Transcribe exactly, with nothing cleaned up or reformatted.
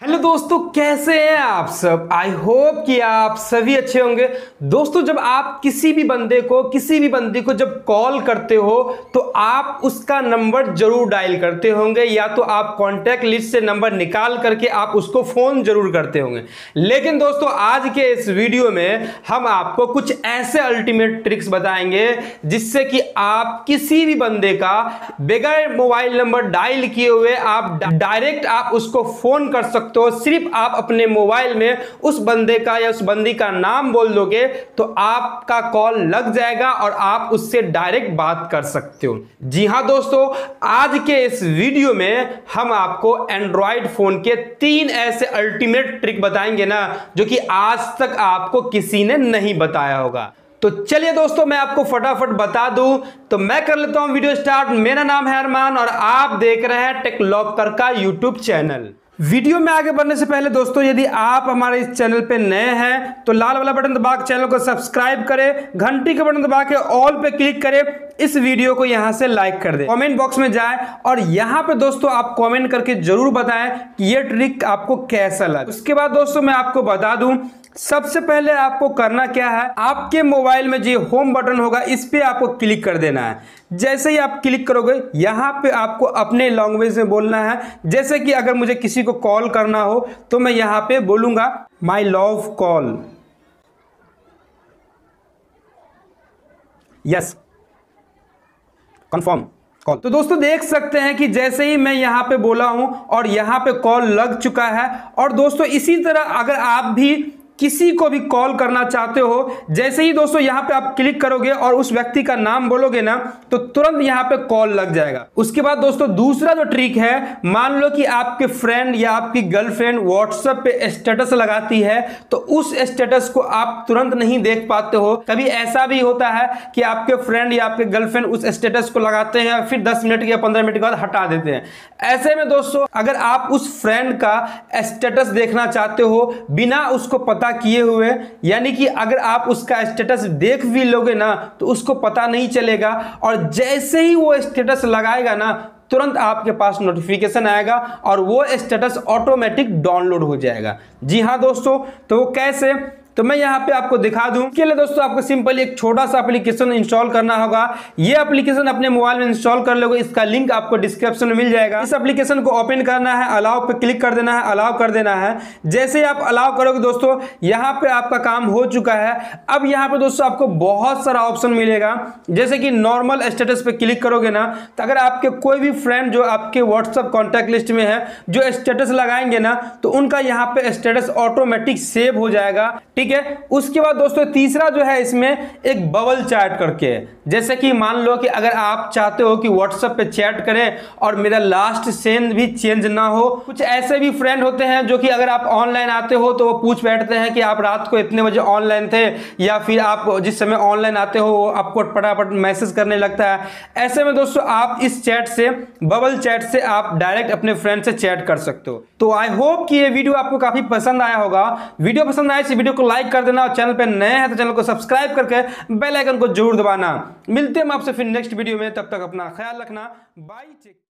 Hello दोस्तों, कैसे हैं आप सब। आई होप कि आप सभी अच्छे होंगे। दोस्तों, जब आप किसी भी बंदे को किसी भी बंदी को जब कॉल करते हो तो आप उसका नंबर जरूर डायल करते होंगे, या तो आप कॉन्टैक्ट लिस्ट से नंबर निकाल करके आप उसको फोन जरूर करते होंगे। लेकिन दोस्तों, आज के इस वीडियो में हम आपको कुछ ऐसे अल्टीमेट ट्रिक्स बताएंगे जिससे कि आप किसी भी बंदे का बगैर मोबाइल नंबर डायल किए हुए आप डायरेक्ट आप उसको फोन कर सकते। तो सिर्फ आप अपने मोबाइल में उस बंदे का या उस बंदी का नाम बोल दोगे तो आपका कॉल लग जाएगा और आप उससे डायरेक्ट बात कर सकते हो। जी हां दोस्तों, आज के इस वीडियो में हम आपको एंड्रॉयड फोन के तीन ऐसे अल्टीमेट ट्रिक बताएंगे ना, जो कि आज तक आपको किसी ने नहीं बताया होगा। तो चलिए दोस्तों, मैं आपको फटाफट बता दूं तो मैं कर लेता हूं वीडियो स्टार्ट। मेरा नाम है अरमान और आप देख रहे हैं टेक लॉकर का यूट्यूब चैनल। वीडियो में आगे बढ़ने से पहले दोस्तों, यदि आप हमारे इस चैनल पे नए हैं तो लाल वाला बटन दबा के चैनल को सब्सक्राइब करें, घंटी का बटन दबा के ऑल पे क्लिक करें, इस वीडियो को यहां से लाइक कर दें, कमेंट बॉक्स में जाएं और यहां पे दोस्तों आप कमेंट करके जरूर बताएं कि ये ट्रिक आपको कैसा लगा। उसके बाद दोस्तों मैं आपको बता दूं, सबसे पहले आपको करना क्या है, आपके मोबाइल में जो होम बटन होगा इस पे आपको क्लिक कर देना है। जैसे ही आप क्लिक करोगे यहां पे आपको अपने लैंग्वेज में बोलना है। जैसे कि अगर मुझे किसी को कॉल करना हो तो मैं यहां पे बोलूंगा my love call, yes confirm call. तो दोस्तों देख सकते हैं कि जैसे ही मैं यहां पे बोला हूं और यहां पे कॉल लग चुका है। और दोस्तों इसी तरह अगर आप भी किसी को भी कॉल करना चाहते हो, जैसे ही दोस्तों यहां पे आप क्लिक करोगे और उस व्यक्ति का नाम बोलोगे ना तो तुरंत यहां पे कॉल लग जाएगा। उसके बाद दोस्तों दूसरा जो ट्रिक है, मान लो कि आपके फ्रेंड या आपकी गर्लफ्रेंड व्हाट्सएप पे स्टेटस लगाती है तो उस स्टेटस को आप तुरंत नहीं देख पाते हो। कभी ऐसा भी होता है कि आपके फ्रेंड या आपके गर्लफ्रेंड उस स्टेटस को लगाते हैं फिर दस मिनट या पंद्रह मिनट के बाद हटा देते हैं। ऐसे में दोस्तों अगर आप उस फ्रेंड का स्टेटस देखना चाहते हो बिना उसको पता किए हुए, यानी कि अगर आप उसका स्टेटस देख भी लोगे ना तो उसको पता नहीं चलेगा, और जैसे ही वो स्टेटस लगाएगा ना तुरंत आपके पास नोटिफिकेशन आएगा और वो स्टेटस ऑटोमेटिक डाउनलोड हो जाएगा। जी हां दोस्तों, तो वो कैसे, तो मैं यहां पे आपको दिखा दूं। इसके लिए दोस्तों आपको सिंपल एक छोटा सा एप्लीकेशन इंस्टॉल करना होगा। ये एप्लीकेशन अपने मोबाइल में इंस्टॉल कर लोगे, इसका लिंक आपको डिस्क्रिप्शन में मिल जाएगा। इस एप्लीकेशन को ओपन करना है, अलाउ पे क्लिक कर देना है, अलाउ कर देना है। जैसे ही आप अलाउ करोगे दोस्तों यहां पे आपका काम हो चुका है। अब यहां पे दोस्तों आपको बहुत सारा ऑप्शन मिलेगा, जैसे कि नॉर्मल स्टेटस पे क्लिक करोगे ना तो अगर आपके कोई भी फ्रेंड जो आपके व्हाट्सएप कॉन्टैक्ट लिस्ट में है जो स्टेटस लगाएंगे ना तो उनका यहाँ पे स्टेटस ऑटोमेटिक सेव हो जाएगा। ठीक है। उसके बाद दोस्तों तीसरा जो है इसमें एक बबल चैट करके है। जैसे कि मान लो कि अगर आप चाहते हो कि व्हाट्सएप पे चैट करें और मेरा लास्ट सेंड भी चेंज ना हो, कुछ ऐसे भी फ्रेंड होते हैं जो कि अगर आप ऑनलाइन आते हो तो वो पूछ बैठते हैं कि आप रात को इतने बजे ऑनलाइन थे, या फिर आप जिस समय ऑनलाइन आते हो वो आपको फटाफट मैसेज करने लगता है। ऐसे में दोस्तों आप इस चैट से, बबल चैट से आप डायरेक्ट अपने फ्रेंड से चैट कर सकते हो। तो आई होप कि ये वीडियो आपको काफी पसंद आया होगा। वीडियो पसंद आए तो वीडियो को लाइक कर देना और चैनल पे नए हैं तो चैनल को सब्सक्राइब करके बेल आइकन को जरूर दबाना। मिलते हैं हम आपसे फिर नेक्स्ट वीडियो में, तब तक अपना ख्याल रखना। बाय।